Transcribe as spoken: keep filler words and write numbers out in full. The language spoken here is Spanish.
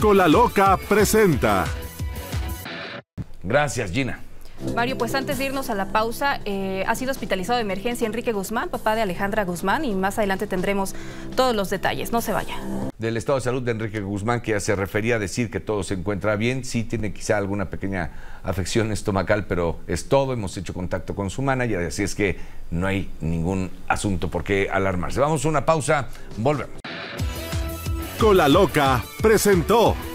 Cola Loca presenta. Gracias, Gina. Mario, pues antes de irnos a la pausa, eh, ha sido hospitalizado de emergencia Enrique Guzmán, papá de Alejandra Guzmán, y más adelante tendremos todos los detalles. No se vaya. Del estado de salud de Enrique Guzmán, que ya se refería a decir que todo se encuentra bien, sí tiene quizá alguna pequeña afección estomacal, pero es todo. Hemos hecho contacto con su manager, así es que no hay ningún asunto por qué alarmarse. Vamos a una pausa, volvemos. Cola Loca presentó.